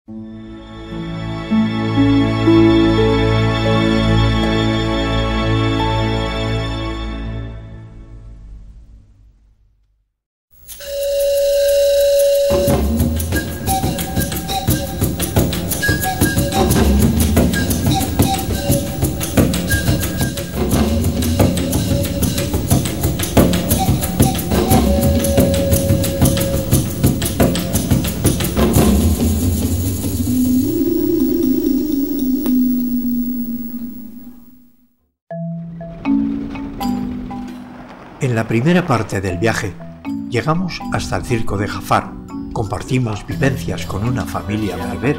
En la primera parte del viaje, llegamos hasta el circo de Jafar, compartimos vivencias con una familia berber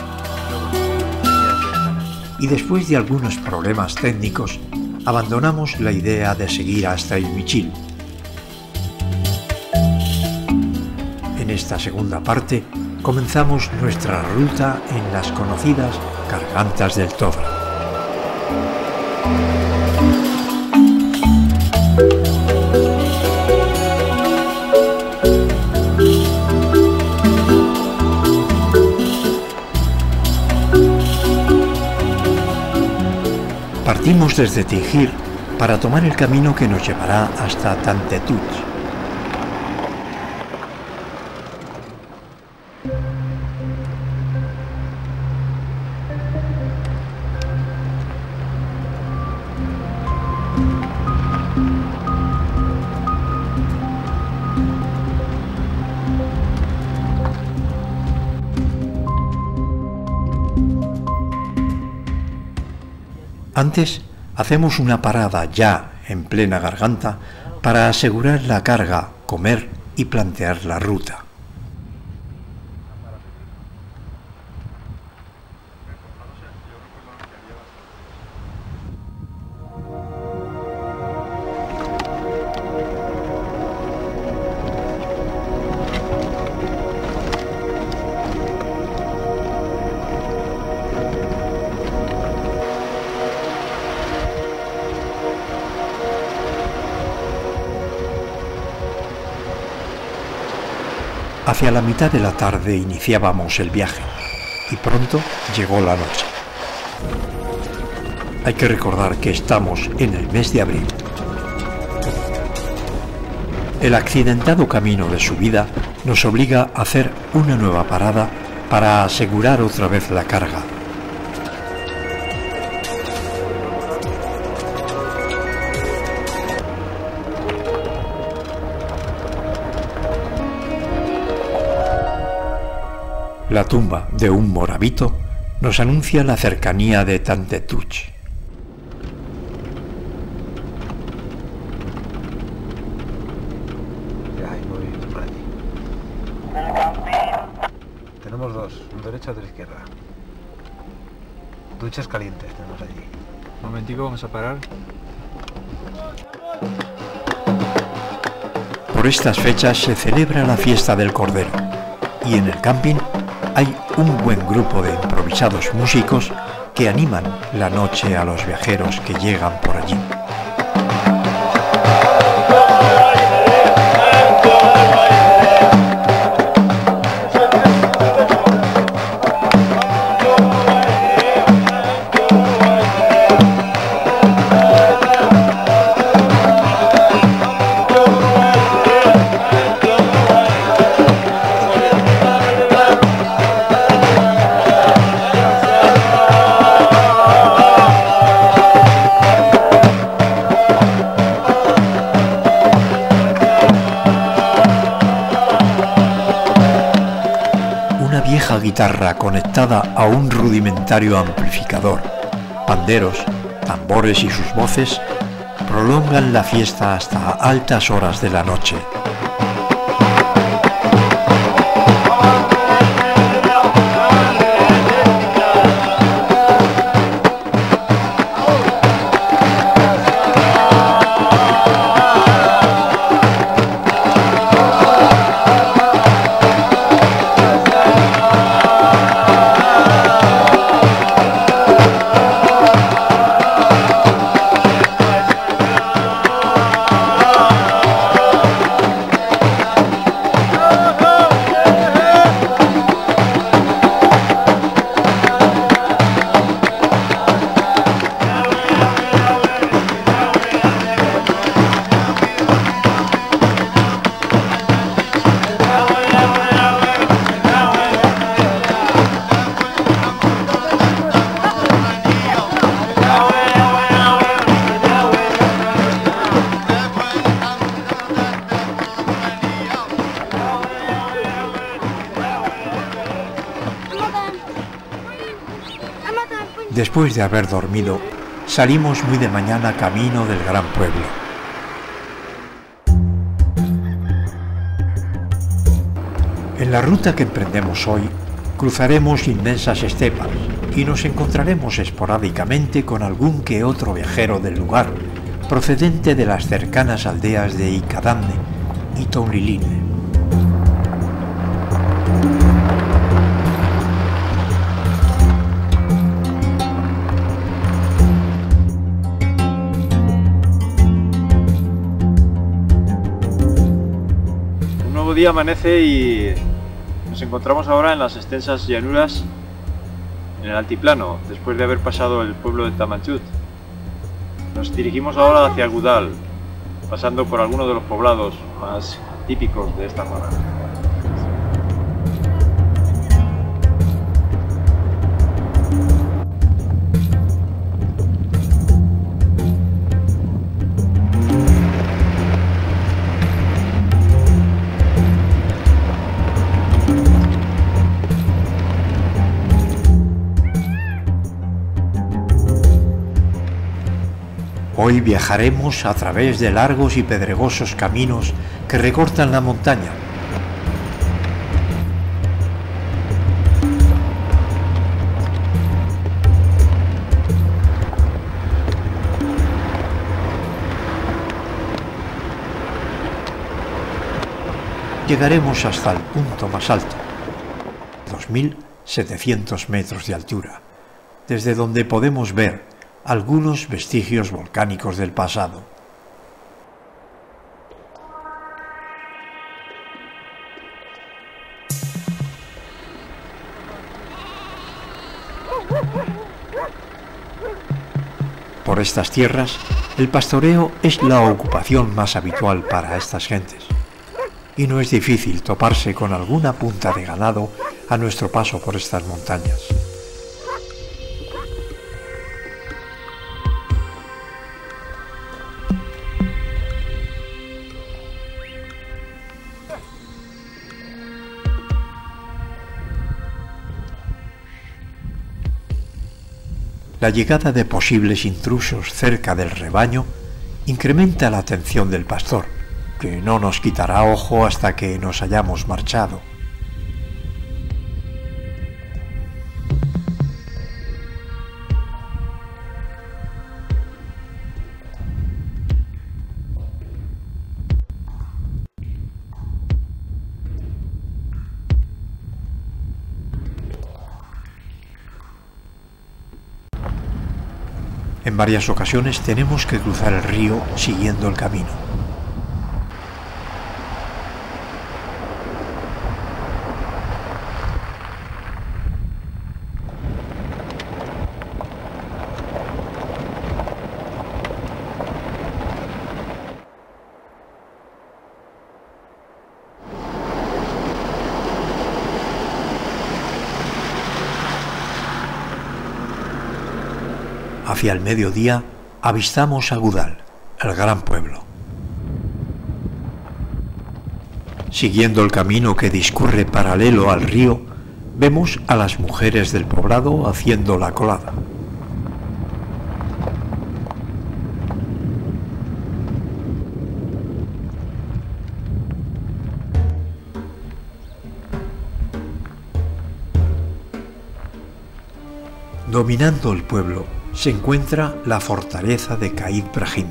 y después de algunos problemas técnicos, abandonamos la idea de seguir hasta el Michil. En esta segunda parte, comenzamos nuestra ruta en las conocidas Gargantas del Todra. Partimos desde Tingir para tomar el camino que nos llevará hasta Tantetuts. Antes, hacemos una parada ya en plena garganta para asegurar la carga, comer y plantear la ruta. Hacia la mitad de la tarde iniciábamos el viaje y pronto llegó la noche. Hay que recordar que estamos en el mes de abril. El accidentado camino de subida nos obliga a hacer una nueva parada para asegurar otra vez la carga. La tumba de un morabito nos anuncia la cercanía de Tantetuts. Tenemos dos, un derecha y otro izquierda. Duchas calientes tenemos allí. Un momentico, vamos a parar. Por estas fechas se celebra la fiesta del Cordero y en el camping hay un buen grupo de improvisados músicos que animan la noche a los viajeros que llegan por allí. Guitarra conectada a un rudimentario amplificador, panderos, tambores y sus voces prolongan la fiesta hasta altas horas de la noche. Después de haber dormido, salimos muy de mañana camino del gran pueblo. En la ruta que emprendemos hoy, cruzaremos inmensas estepas y nos encontraremos esporádicamente con algún que otro viajero del lugar, procedente de las cercanas aldeas de Ikadamne y Tounliline. Un nuevo día amanece y nos encontramos ahora en las extensas llanuras en el altiplano, después de haber pasado el pueblo de Tamanchut. Nos dirigimos ahora hacia Agudal, pasando por algunos de los poblados más típicos de esta zona. Hoy viajaremos a través de largos y pedregosos caminos que recortan la montaña. Llegaremos hasta el punto más alto, 2.700 metros de altura, desde donde podemos ver algunos vestigios volcánicos del pasado. Por estas tierras, el pastoreo es la ocupación más habitual para estas gentes, y no es difícil toparse con alguna punta de ganado a nuestro paso por estas montañas. La llegada de posibles intrusos cerca del rebaño incrementa la atención del pastor, que no nos quitará ojo hasta que nos hayamos marchado. En varias ocasiones tenemos que cruzar el río siguiendo el camino. Hacia el mediodía avistamos Agudal, el gran pueblo. Siguiendo el camino que discurre paralelo al río, vemos a las mujeres del poblado haciendo la colada. Dominando el pueblo se encuentra la fortaleza de Caid Brahim.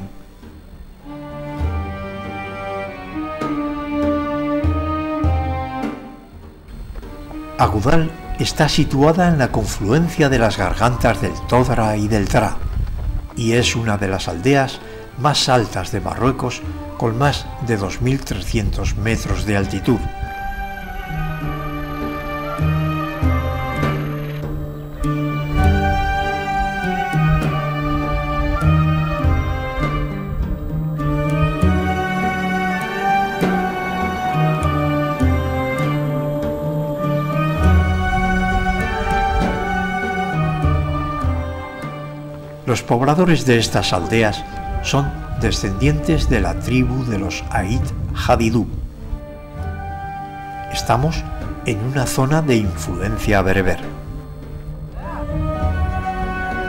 Agudal está situada en la confluencia de las gargantas del Todra y del Dra, y es una de las aldeas más altas de Marruecos, con más de 2.300 metros de altitud. Los pobladores de estas aldeas son descendientes de la tribu de los Ait Hadidú. Estamos en una zona de influencia bereber.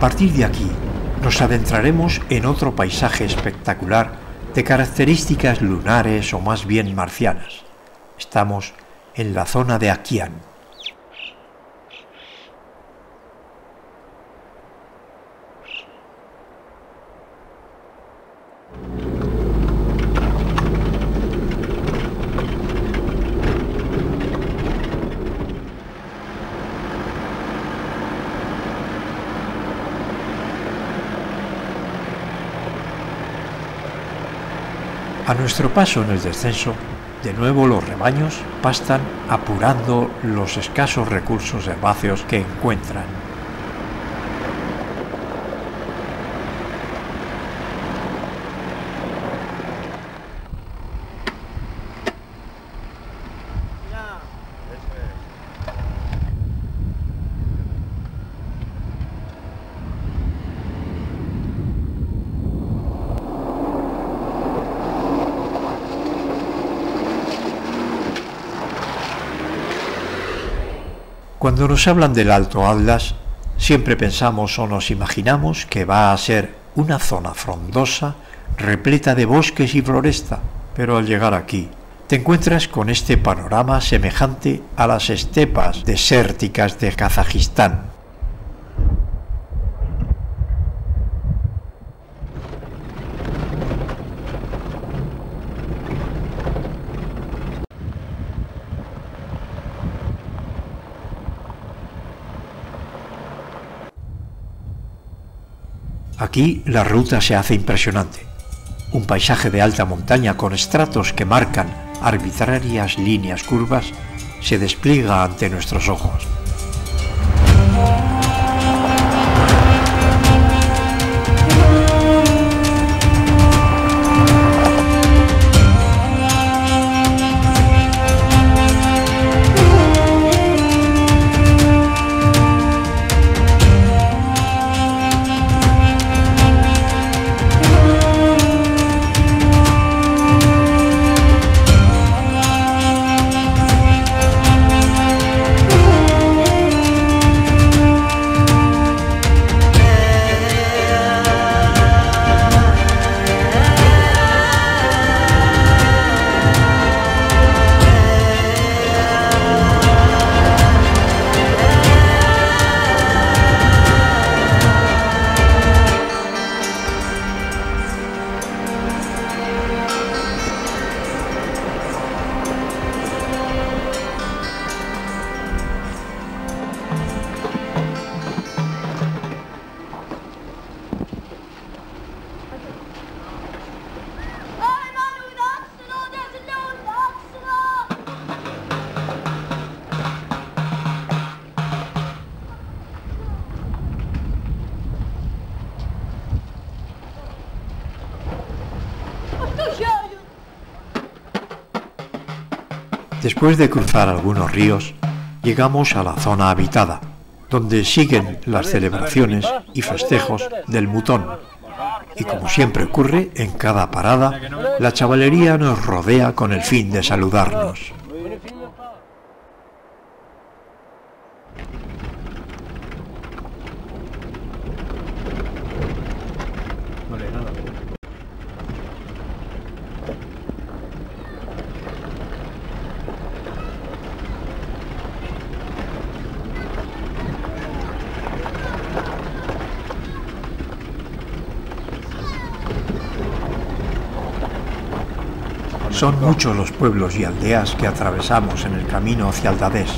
partir de aquí, nos adentraremos en otro paisaje espectacular de características lunares o más bien marcianas. Estamos en la zona de Aquian. A nuestro paso en el descenso, de nuevo los rebaños pastan apurando los escasos recursos herbáceos que encuentran. Cuando nos hablan del Alto Atlas, siempre pensamos o nos imaginamos que va a ser una zona frondosa, repleta de bosques y floresta, pero al llegar aquí, te encuentras con este panorama semejante a las estepas desérticas de Kazajistán. Aquí la ruta se hace impresionante. Un paisaje de alta montaña con estratos que marcan arbitrarias líneas curvas se despliega ante nuestros ojos. Después de cruzar algunos ríos, llegamos a la zona habitada, donde siguen las celebraciones y festejos del Mutón. Y como siempre ocurre, en cada parada, la chavalería nos rodea con el fin de saludarnos. Son muchos los pueblos y aldeas que atravesamos en el camino hacia Aldades.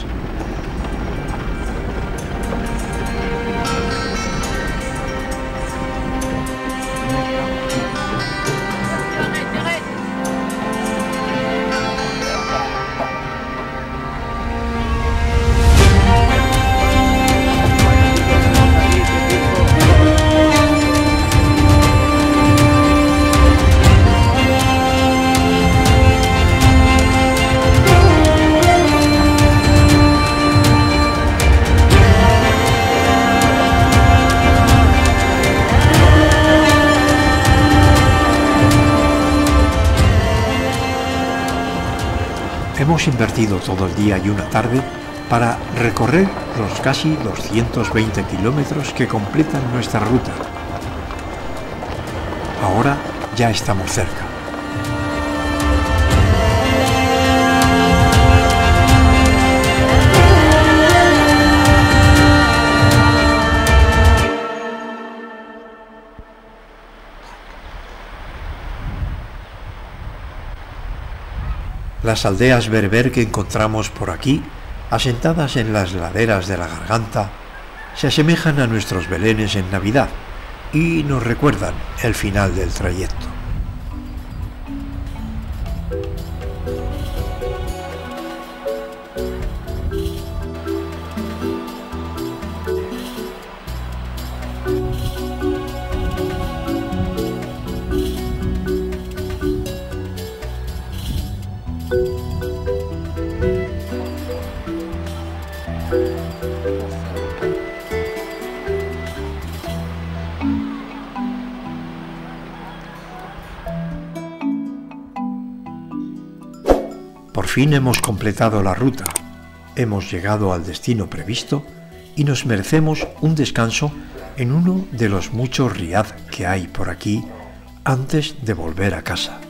Hemos invertido todo el día y una tarde para recorrer los casi 220 kilómetros que completan nuestra ruta. Ahora ya estamos cerca. Las aldeas berber que encontramos por aquí, asentadas en las laderas de la Garganta, se asemejan a nuestros belenes en Navidad y nos recuerdan el final del trayecto. Por fin hemos completado la ruta, hemos llegado al destino previsto y nos merecemos un descanso en uno de los muchos riad que hay por aquí antes de volver a casa.